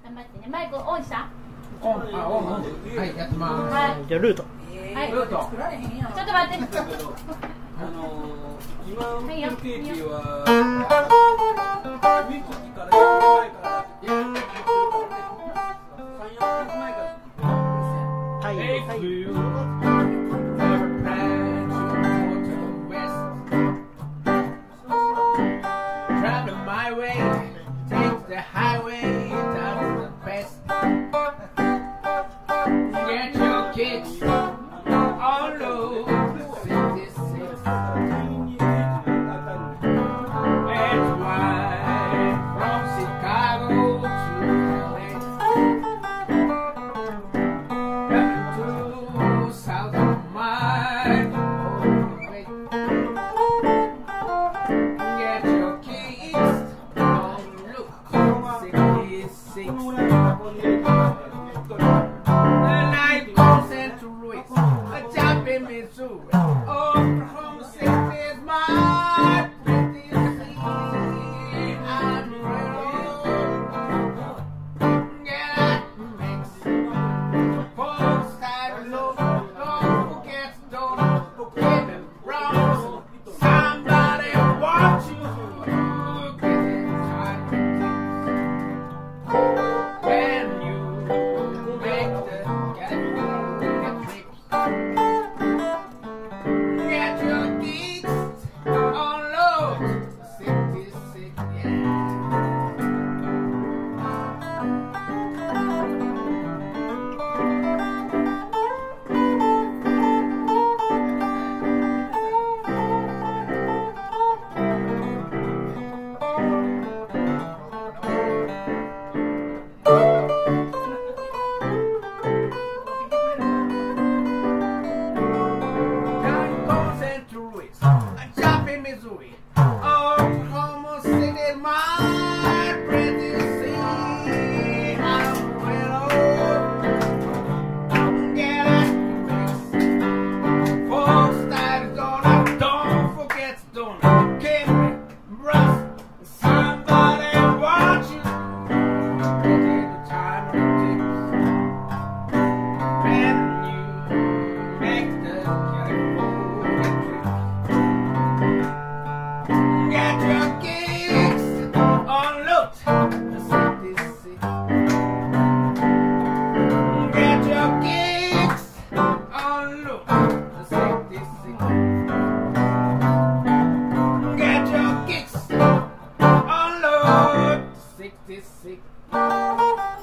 頑張ってね。マイクオンした？ オン、はい、やってます。 はい。 じゃあルート。 はい。 ルート。 ちょっと待って。 今売ってるケーキはウィッキーから4年前から3、4年前からはい。はい。 ROUTE66